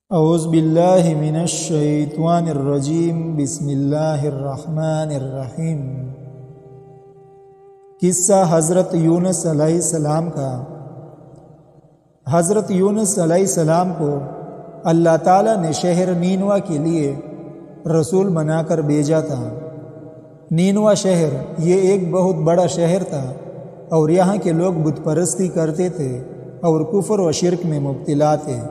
اعوذ باللہ من الشیطان الرجیم بسم اللہ الرحمن الرحیم۔ قصہ حضرت یونس علیہ السلام کا۔ حضرت یونس علیہ السلام کو اللہ تعالیٰ نے شہر نینوا کے لیے رسول بنا کر بھیجا تھا۔ نینوا شہر یہ ایک بہت بڑا شہر تھا اور یہاں کے لوگ بت پرستی کرتے تھے اور کفر و شرک میں مبتلا تھے۔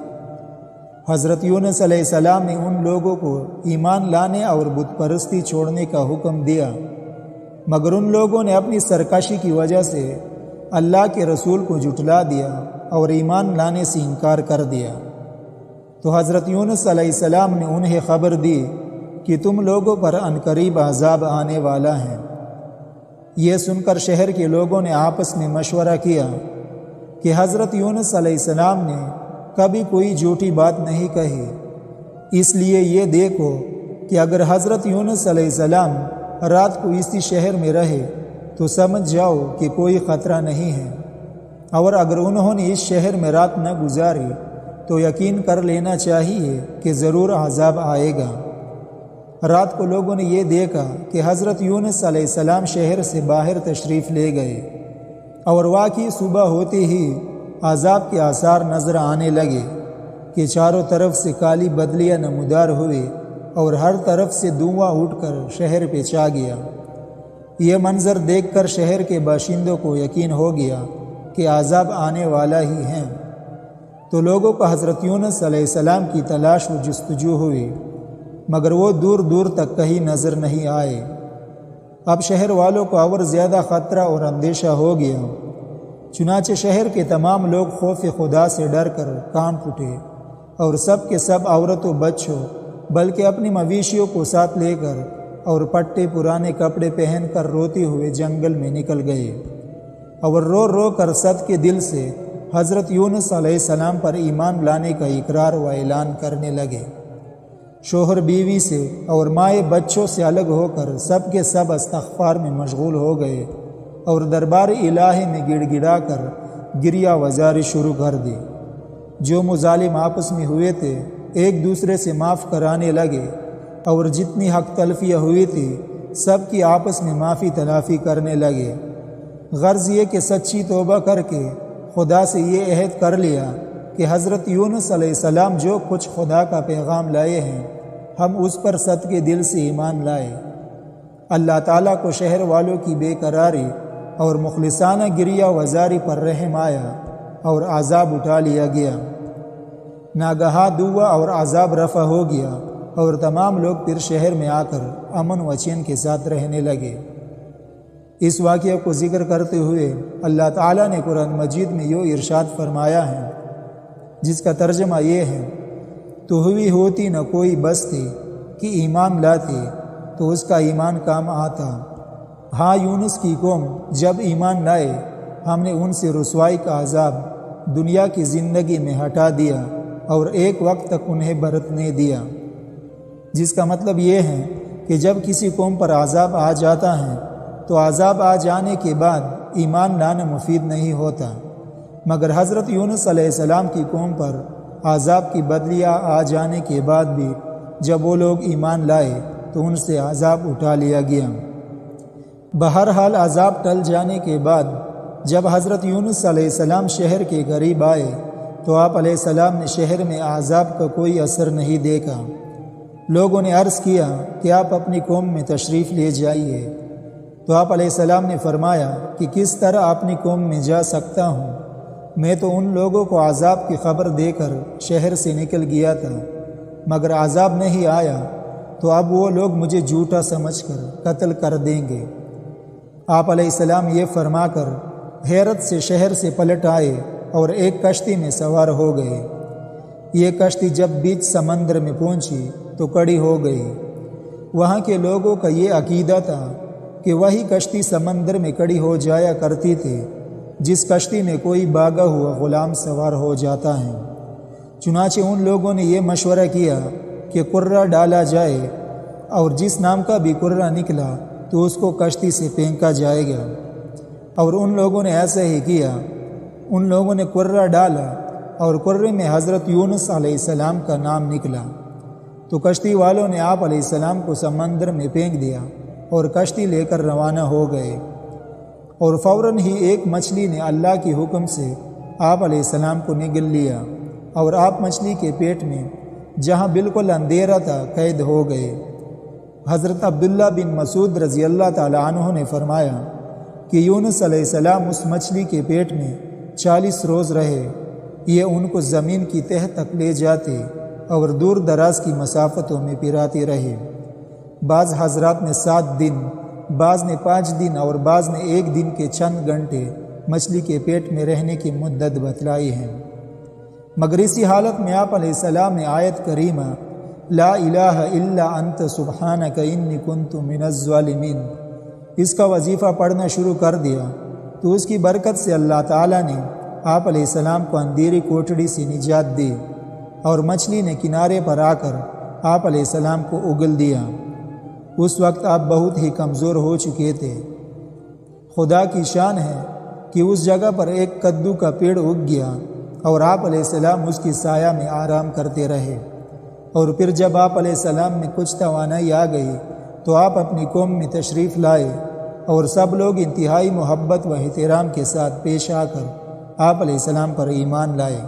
حضرت یونس علیہ السلام نے ان لوگوں کو ایمان لانے اور بت پرستی چھوڑنے کا حکم دیا، مگر ان لوگوں نے اپنی سرکشی کی وجہ سے اللہ کے رسول کو جھٹلا دیا اور ایمان لانے سے انکار کر دیا۔ تو حضرت یونس علیہ السلام نے انہیں خبر دی کہ تم لوگوں پر عنقریب عذاب آنے والا ہے۔ یہ سن کر شہر کے لوگوں نے آپس میں مشورہ کیا کہ حضرت یونس علیہ السلام نے کبھی کوئی جھوٹی بات نہیں کہی، اس لیے یہ دیکھو کہ اگر حضرت یونس علیہ السلام رات کو اسی شہر میں رہے تو سمجھ جاؤ کہ کوئی خطرہ نہیں ہے، اور اگر انہوں نے اس شہر میں رات نہ گزاری تو یقین کر لینا چاہیے کہ ضرور عذاب آئے گا۔ رات کو لوگوں نے یہ دیکھا کہ حضرت یونس علیہ السلام شہر سے باہر تشریف لے گئے، اور واقعی صبح ہوتے ہی عذاب کے آثار نظر آنے لگے کہ چاروں طرف سے کالی بدلیاں نمودار ہوئے اور ہر طرف سے دھواں اٹھ کر شہر پہ چھا گیا۔ یہ منظر دیکھ کر شہر کے باشندوں کو یقین ہو گیا کہ عذاب آنے والا ہی ہے، تو لوگوں کو حضرت یونس علیہ السلام کی تلاش و جستجو ہوئی، مگر وہ دور دور تک کہیں نظر نہیں آئے۔ اب شہر والوں کو اور زیادہ خطرہ اور اندیشہ ہو گیا، چنانچہ شہر کے تمام لوگ خوف خدا سے ڈر کر کانپ اٹھے، اور سب کے سب عورتوں بچوں بلکہ اپنی مویشیوں کو ساتھ لے کر اور پٹے پرانے کپڑے پہن کر روتے ہوئے جنگل میں نکل گئے، اور رو رو کر صد کے دل سے حضرت یونس علیہ السلام پر ایمان لانے کا اقرار و اعلان کرنے لگے۔ شوہر بیوی سے اور مائیں بچوں سے الگ ہو کر سب کے سب استغفار میں مشغول ہو گئے اور دربار الہی میں گڑ گڑا کر گریہ وزاری شروع کر دی۔ جو مظالم آپس میں ہوئے تھے ایک دوسرے سے معاف کرانے لگے، اور جتنی حق تلفیاں ہوئی تھی سب کی آپس میں معافی تلافی کرنے لگے۔ غرض یہ کہ سچی توبہ کر کے خدا سے یہ عہد کر لیا کہ حضرت یونس علیہ السلام جو کچھ خدا کا پیغام لائے ہیں ہم اس پر صدقے دل سے ایمان لائے۔ اللہ تعالیٰ کو شہر والوں کی بے قراری اور مخلصانہ گریہ وزاری پر رحم آیا اور عذاب اٹھا لیا گیا۔ ناگہاں دعا اور عذاب رفع ہو گیا، اور تمام لوگ پھر شہر میں آ کر امن و چین کے ساتھ رہنے لگے۔ اس واقعہ کو ذکر کرتے ہوئے اللہ تعالیٰ نے قرآن مجید میں یوں ارشاد فرمایا ہے، جس کا ترجمہ یہ ہے، تو ہوئی ہوتی نہ کوئی بستی کہ ایمان لاتی تو اس کا ایمان کام آتا۔ ہاں یونس کی قوم جب ایمان لائے ہم نے ان سے رسوائی کا عذاب دنیا کی زندگی میں ہٹا دیا اور ایک وقت تک انہیں برتنے دیا، جس کا مطلب یہ ہے کہ جب کسی قوم پر عذاب آ جاتا ہے تو عذاب آ جانے کے بعد ایمان لانا مفید نہیں ہوتا، مگر حضرت یونس علیہ السلام کی قوم پر عذاب کی بدلیاں آ جانے کے بعد بھی جب وہ لوگ ایمان لائے تو ان سے عذاب اٹھا لیا گیا۔ بہرحال عذاب ٹل جانے کے بعد جب حضرت یونس علیہ السلام شہر کے قریب آئے تو آپ علیہ السلام نے شہر میں عذاب کا کوئی اثر نہیں دیکھا۔ لوگوں نے عرض کیا کہ آپ اپنی قوم میں تشریف لے جائیے، تو آپ علیہ السلام نے فرمایا کہ کس طرح اپنی قوم میں جا سکتا ہوں، میں تو ان لوگوں کو عذاب کی خبر دے کر شہر سے نکل گیا تھا، مگر عذاب نہیں آیا تو اب وہ لوگ مجھے جھوٹا سمجھ کر قتل کر دیں گے۔ آپ علیہ السلام یہ فرما کر حیرت سے شہر سے پلٹ آئے اور ایک کشتی میں سوار ہو گئے۔ یہ کشتی جب بیچ سمندر میں پہنچی تو کڑی ہو گئی۔ وہاں کے لوگوں کا یہ عقیدہ تھا کہ وہی کشتی سمندر میں کڑی ہو جایا کرتی تھی جس کشتی میں کوئی بھاگا ہوا غلام سوار ہو جاتا ہے۔ چنانچہ ان لوگوں نے یہ مشورہ کیا کہ قرہ ڈالا جائے، اور جس نام کا بھی قرہ نکلا تو اس کو کشتی سے پھینکا جائے گا، اور ان لوگوں نے ایسا ہی کیا۔ ان لوگوں نے قرہ ڈالا اور قرے میں حضرت یونس علیہ السلام کا نام نکلا، تو کشتی والوں نے آپ علیہ السلام کو سمندر میں پھینک دیا اور کشتی لے کر روانہ ہو گئے، اور فوراً ہی ایک مچھلی نے اللہ کے حکم سے آپ علیہ السلام کو نگل لیا، اور آپ مچھلی کے پیٹ میں جہاں بالکل اندھیرا تھا قید ہو گئے۔ حضرت عبداللہ بن مسعود رضی اللہ تعالیٰ عنہ نے فرمایا کہ یونس علیہ السلام اس مچھلی کے پیٹ میں 40 روز رہے، یہ ان کو زمین کی تہہ تک لے جاتے اور دور دراز کی مسافتوں میں پھراتے رہے۔ بعض حضرات نے 7 دن، بعض نے 5 دن اور بعض نے 1 دن کے چند گھنٹے مچھلی کے پیٹ میں رہنے کی مدت بتلائی ہے، مگر اسی حالت میں آپ علیہ السلام نے آیت کریمہ لا الہ الا انت سبحانک انی کنت من الظالمین اس کا وظیفہ پڑھنا شروع کر دیا، تو اس کی برکت سے اللہ تعالیٰ نے آپ علیہ السلام کو اندھیری کوٹڑی سے نجات دی، اور مچھلی نے کنارے پر آ کر آپ علیہ السلام کو اگل دیا۔ اس وقت آپ بہت ہی کمزور ہو چکے تھے۔ خدا کی شان ہے کہ اس جگہ پر ایک کدو کا پیڑ اگ گیا، اور آپ علیہ السلام اس کی سایہ میں آرام کرتے رہے، اور پھر جب آپ علیہ السلام میں کچھ توانائی آ گئی تو آپ اپنی قوم میں تشریف لائے، اور سب لوگ انتہائی محبت و احترام کے ساتھ پیش آ کر آپ علیہ السلام پر ایمان لائے۔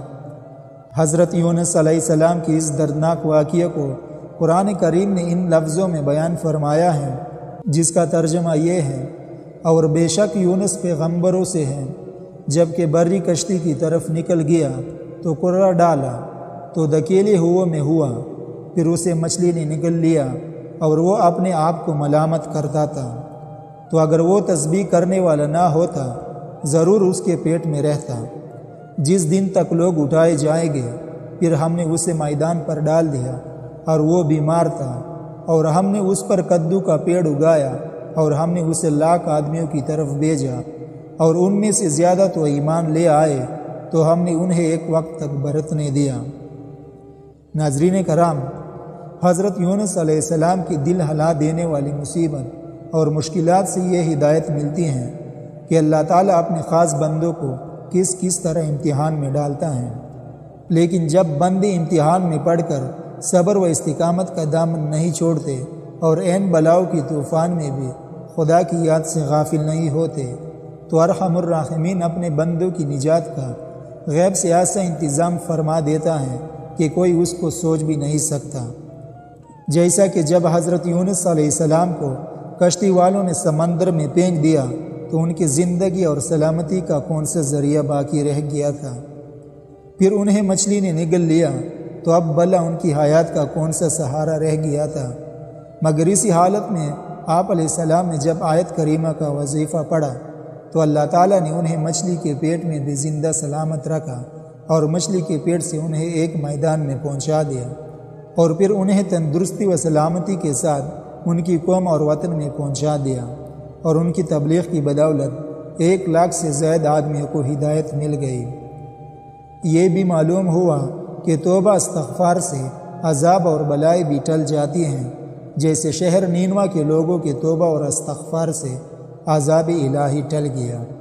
حضرت یونس علیہ السلام کی اس دردناک واقعے کو قرآن کریم نے ان لفظوں میں بیان فرمایا ہے، جس کا ترجمہ یہ ہے، اور بے شک یونس پیغمبروں سے ہیں، جب کہ بری کشتی کی طرف نکل گیا تو قرہ ڈالا تو دھکیلے ہوئے میں ہوا، پھر اسے مچھلی نے نگل لیا، اور وہ اپنے آپ کو ملامت کرتا تھا، تو اگر وہ تسبیح کرنے والا نہ ہوتا ضرور اس کے پیٹ میں رہتا۔ جس دن تک لوگ اٹھائے جائیں گے پھر ہم نے اسے میدان پر ڈال دیا، اور وہ بیمار تھا، اور ہم نے اس پر کدو کا پیڑ اگایا، اور ہم نے اسے 1,00,000 آدمیوں کی طرف بھیجا، اور ان میں سے زیادہ تو ایمان لے آئے، تو ہم نے انہیں ایک وقت تک برتنے دیا۔ ناظرین کرام، حضرت یونس علیہ السلام کی دل ہلا دینے والی مصیبت اور مشکلات سے یہ ہدایت ملتی ہیں کہ اللہ تعالیٰ اپنے خاص بندوں کو کس طرح امتحان میں ڈالتا ہے، لیکن جب بندے امتحان میں پڑھ کر صبر و استقامت کا دامن نہیں چھوڑتے اور عین بلاؤ کی طوفان میں بھی خدا کی یاد سے غافل نہیں ہوتے، تو ارحم الراحمین اپنے بندوں کی نجات کا غیب سے ایسا انتظام فرما دیتا ہے کہ کوئی اس کو سوچ بھی نہیں سکتا۔ جیسا کہ جب حضرت یونس علیہ السلام کو کشتی والوں نے سمندر میں پھینک دیا تو ان کی زندگی اور سلامتی کا کون سا ذریعہ باقی رہ گیا تھا، پھر انہیں مچھلی نے نگل لیا تو اب بھلا ان کی حیات کا کون سا سہارا رہ گیا تھا۔ مگر اسی حالت میں آپ علیہ السلام نے جب آیت کریمہ کا وظیفہ پڑھا تو اللہ تعالیٰ نے انہیں مچھلی کے پیٹ میں بھی زندہ سلامت رکھا، اور مچھلی کے پیٹ سے انہیں ایک میدان میں پہنچا دیا، اور پھر انہیں تندرستی و سلامتی کے ساتھ ان کی قوم اور وطن میں پہنچا دیا، اور ان کی تبلیغ کی بدولت 1,00,000 سے زائد آدمیوں کو ہدایت مل گئی۔ یہ بھی معلوم ہوا کہ توبہ استغفار سے عذاب اور بلائیں بھی ٹل جاتی ہیں، جیسے شہر نینوا کے لوگوں کے توبہ اور استغفار سے عذاب الہی ٹل گیا۔